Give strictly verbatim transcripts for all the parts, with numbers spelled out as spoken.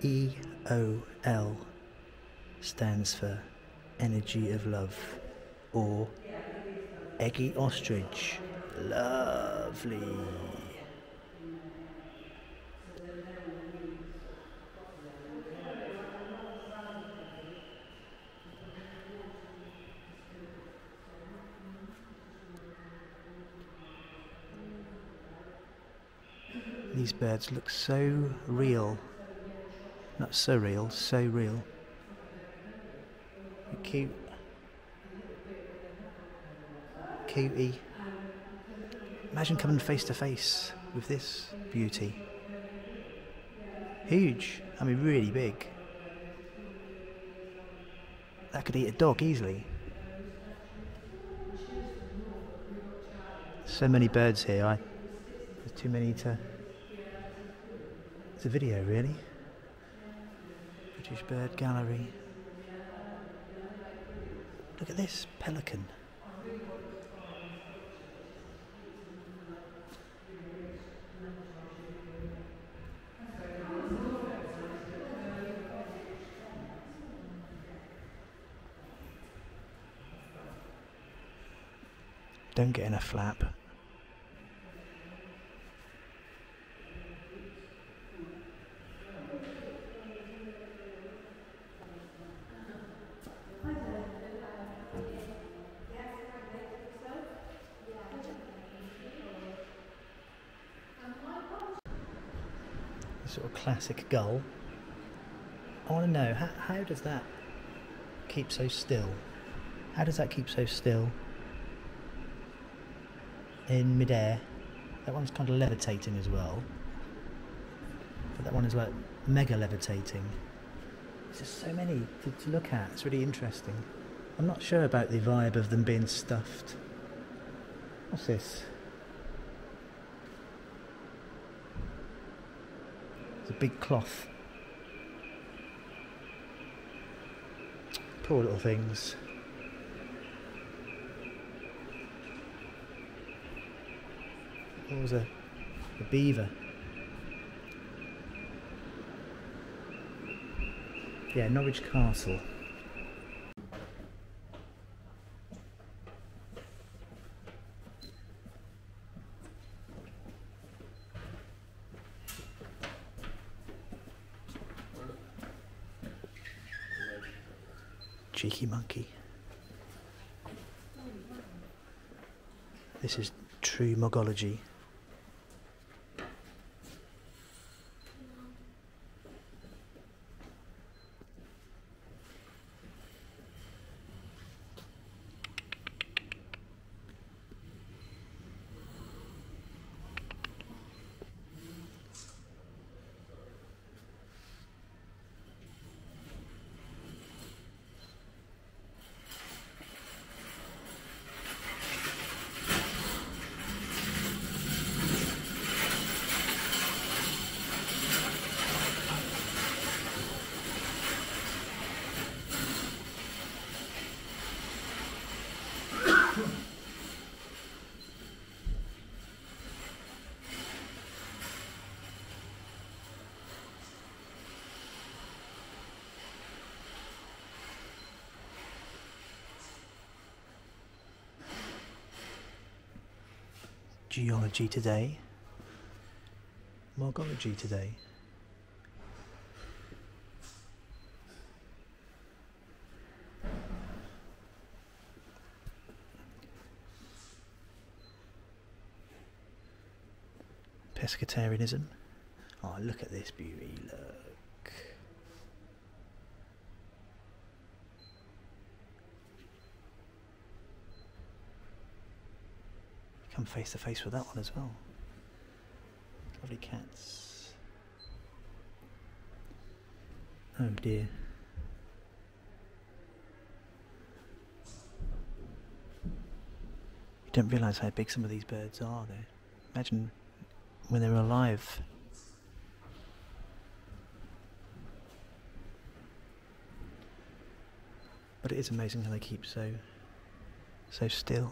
E O L stands for energy of love, or eggy ostrich. Lovely. These birds look so real. Not surreal, so real. They're cute. Cutie. Imagine coming face to face with this beauty. Huge. I mean, really big. That could eat a dog easily. So many birds here. I, there's too many to. It's a video, really. British Bird Gallery. Look at this pelican. Don't get in a flap. Sort of classic gull. I want to know, how, how does that keep so still? How does that keep so still in midair? That one's kind of levitating as well, but that one is like mega levitating. There's just so many to, to look at. It's really interesting. I'm not sure about the vibe of them being stuffed. What's this? It's a big cloth. Poor little things. What was a, a beaver? Yeah, Norwich Castle. Cheeky monkey. This is true mogology. Geology today. Morgology today. Pescatarianism. Oh, look at this beauty, look. Come face to face with that one as well. Lovely cats. Oh dear. You don't realise how big some of these birds are though. Imagine when they were alive. But it is amazing how they keep so so still.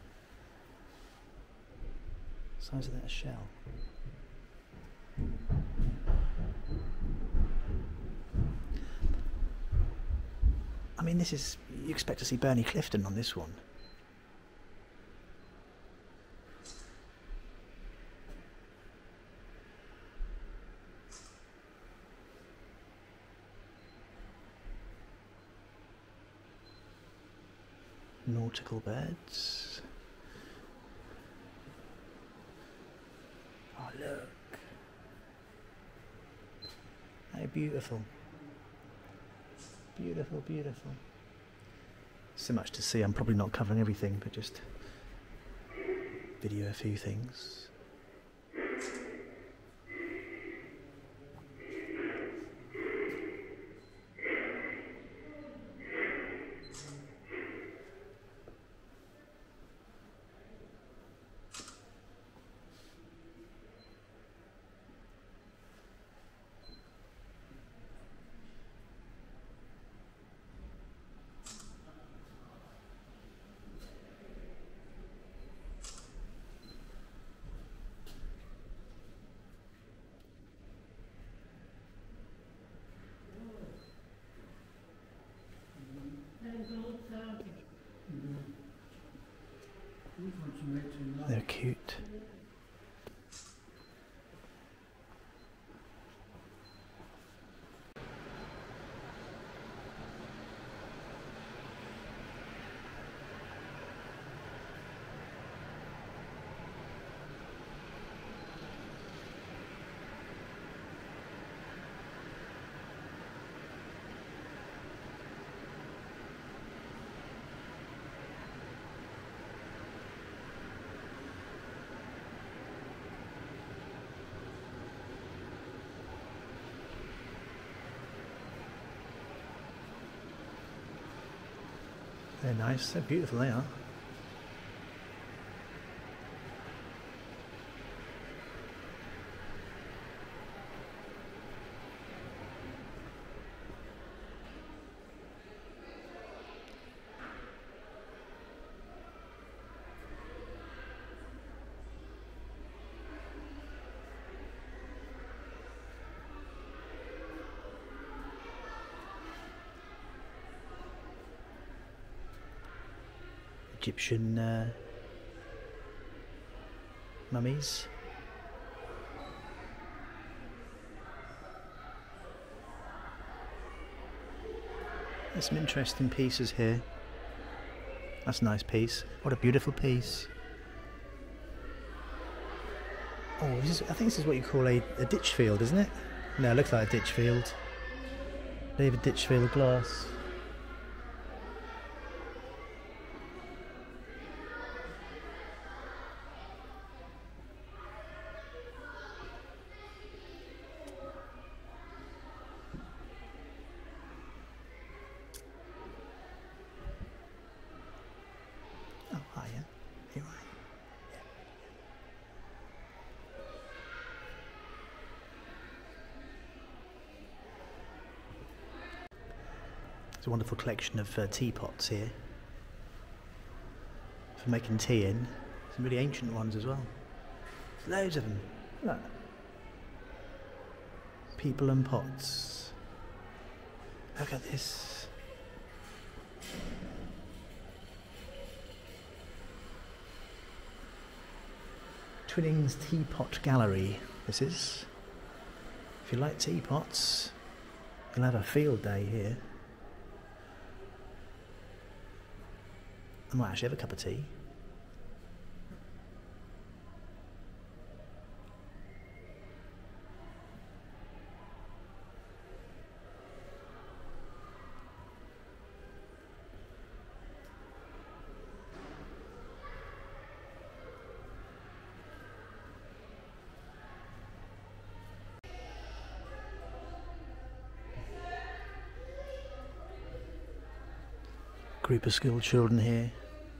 Size of that shell. I mean, this is, you expect to see Bernie Clifton on this one. Nautical birds. Oh, look. How beautiful. Beautiful, beautiful. So much to see. I'm probably not covering everything, but just video a few things. They're cute. They're nice, so beautiful they are. Egyptian uh, mummies. There's some interesting pieces here. That's a nice piece. What a beautiful piece. Oh, this is, I think this is what you call a, a ditch field, isn't it? No, it looks like a ditch field. David Ditchfield glass. Oh, hiya. Here I am. Yeah. There's a wonderful collection of uh, teapots here for making tea in. Some really ancient ones as well. There's loads of them. Look. People and pots. Look at this. Twilling's Teapot Gallery, this is. If you like teapots, you'll have a field day here. I might actually have a cup of tea. Group of school children here.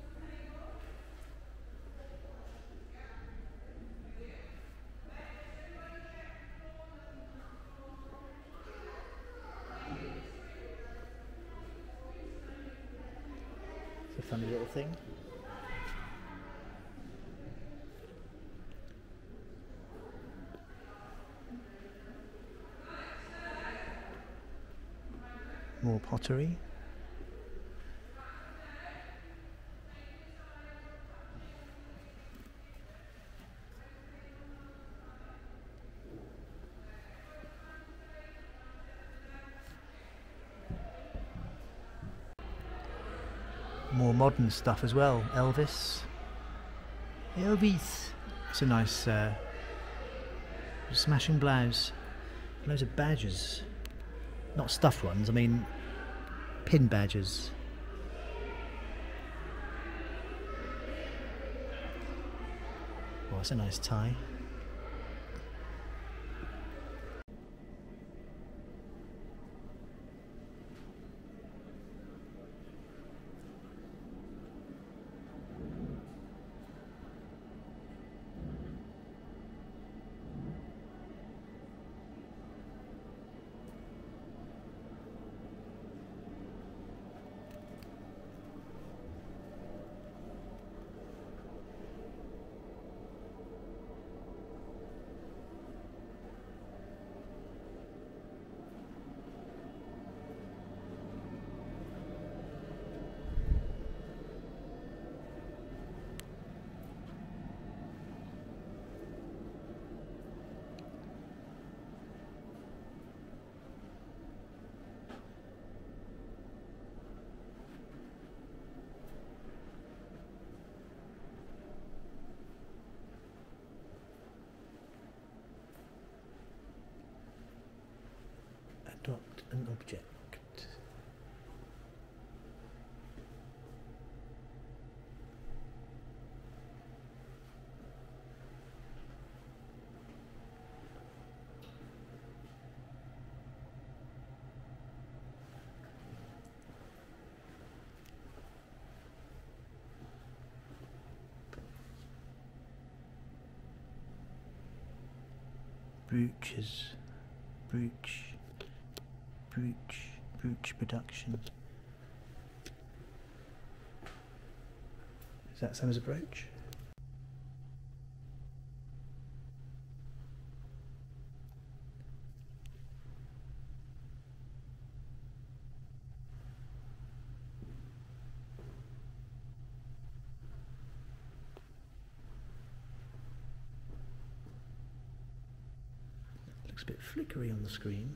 It's a funny little thing. More pottery. more modern stuff as well. Elvis. Elvis. It's a nice uh, smashing blouse. Loads of badges. Not stuffed ones, I mean pin badges. Oh, that's a nice tie. Adopt an object. Brooches. Brooch. Brooch, brooch production. Is that the same as a brooch? Looks a bit flickery on the screen.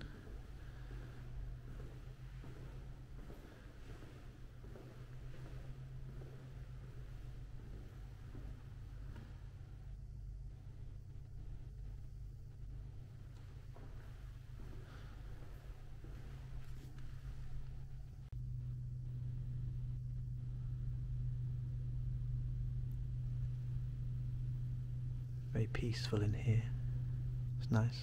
Very peaceful in here. It's nice.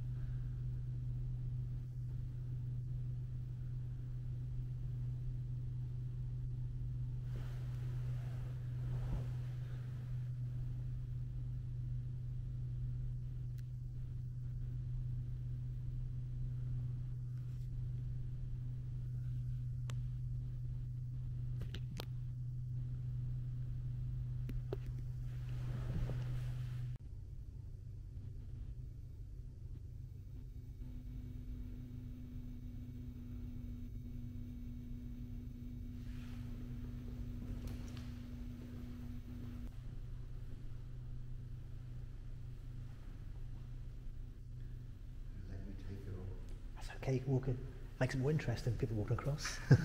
Okay, you can walk in. Makes it more interesting, people walking across. I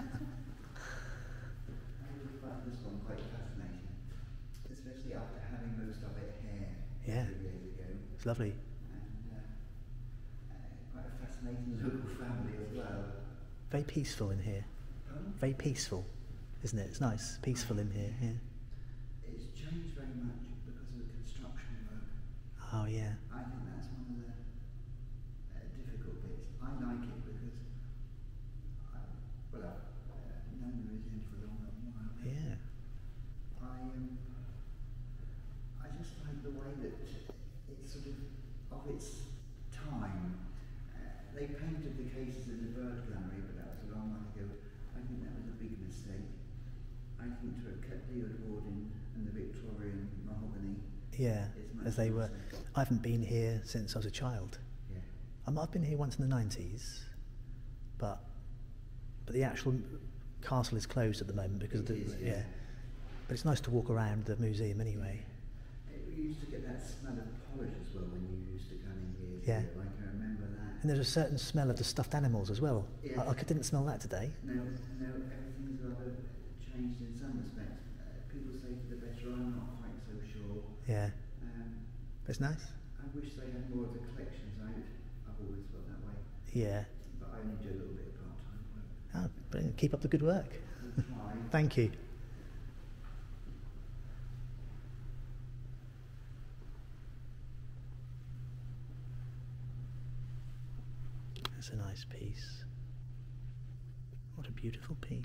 really find this one quite fascinating, especially after having most of it hair Yeah. a few years ago. It's lovely. And uh, uh, quite a fascinating local family as well. Very peaceful in here. Pardon? Very peaceful, isn't it? It's nice, peaceful in here. Yeah. It's changed very much because of the construction work. Oh yeah. I think that's one of the uh, difficult bits. I like it because, I, well, I've uh, known the museum for a long, long while. Yeah. I um, I just like the way that it's sort of of its time. Uh, they painted the cases in the bird gallery, but that was a long while ago. I think that was a big mistake. I think to have kept the Edwardian and the Victorian mahogany. Yeah, is as much they more were. so. I haven't been here since I was a child. Yeah. Um, I've been here once in the nineties, but but the actual castle is closed at the moment because of It the is, yeah. yeah. But it's nice to walk around the museum anyway. It, we used to get that smell of polish as well when you used to come in years Yeah. ago. I can remember that. And there's a certain smell of the stuffed animals as well. Yes. I, I didn't smell that today. No, no, everything's rather changed in Yeah. Um, It's nice. I wish they had more of the collections. I, I've always felt that way. Yeah. But I only do a little bit of part-time work. Oh, brilliant. Keep up the good work. We'll try. Thank you. That's a nice piece. What a beautiful piece.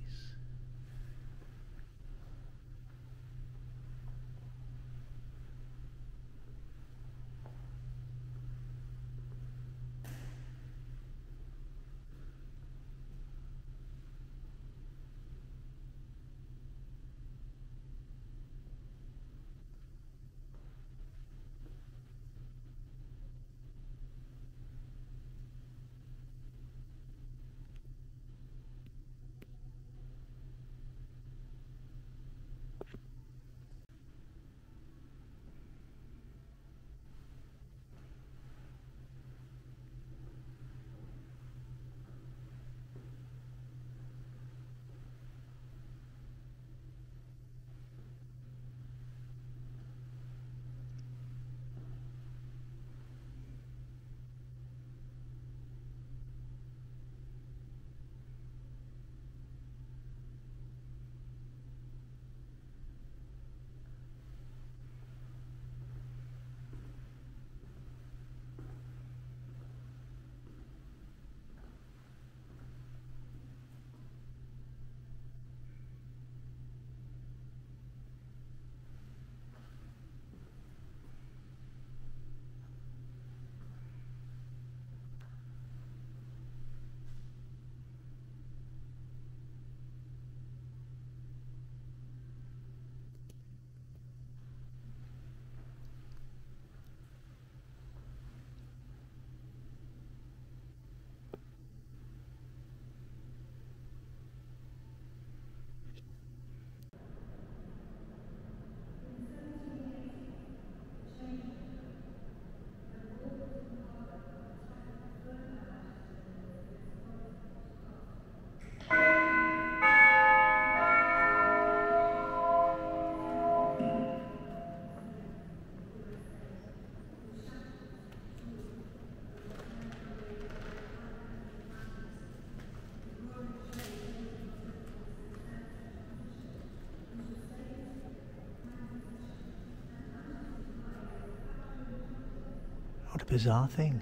What a bizarre thing.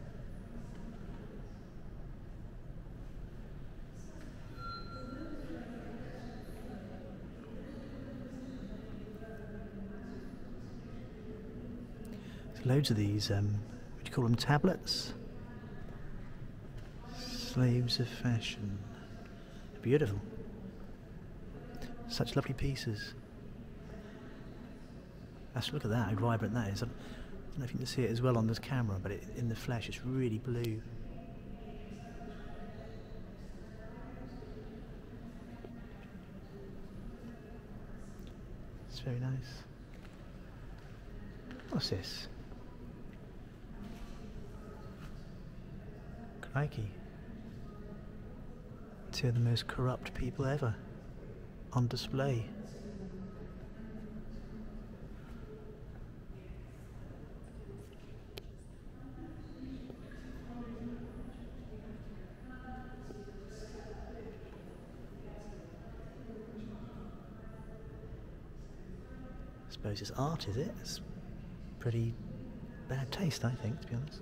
There's loads of these, um, what do you call them, tablets? Slaves of fashion. Beautiful. Such lovely pieces. Let's look at that, how vibrant that is. I don't know if you can see it as well on this camera, but it, in the flesh it's really blue. It's very nice. What's this? Crikey. Two of the most corrupt people ever on display. I suppose it's art, is it? It's pretty bad taste, I think, to be honest.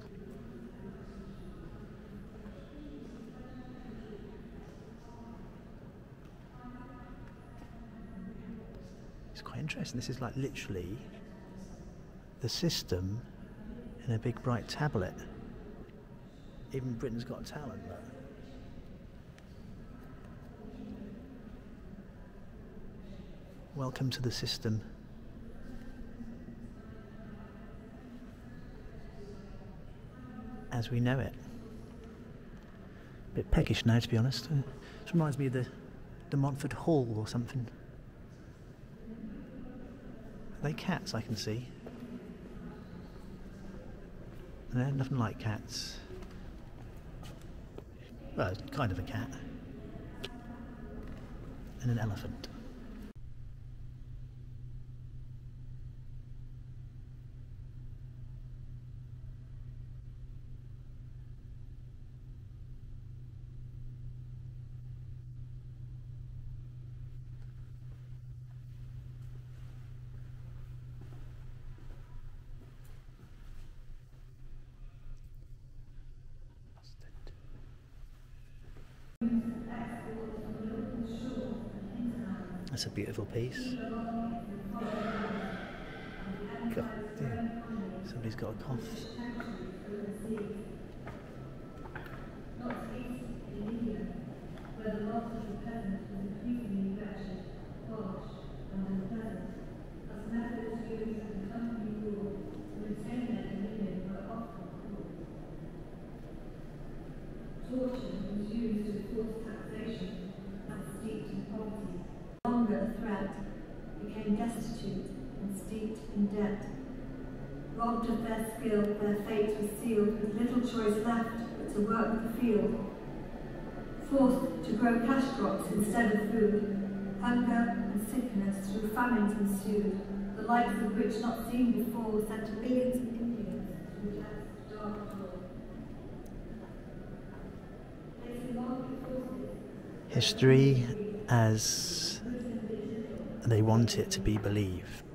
It's quite interesting. This is like literally the system in a big bright tablet. Even Britain's Got Talent, but welcome to the system. As we know it. A bit peckish now, to be honest. Uh, This reminds me of the, the Montfort Hall or something. Are they cats I can see? No, nothing like cats. Well, it's kind of a cat. And an elephant. That's a beautiful piece. God, dear. Somebody's got a cough. Where the lot of the peasant was increasingly wretched, harsh, and unpleasant, as methods used in company rule to retain their dominion were often cruel. Torture was used to force taxation and steeped in poverty. No longer a threat, became destitute and steeped in debt. Robbed of their skill, their fate was sealed, with little choice left but to work the field. Forced to grow cash crops instead of food, hunger and sickness through famines ensued, the likes of which not seen before sent millions of Indians through death's dark door. History as they want it to be believed.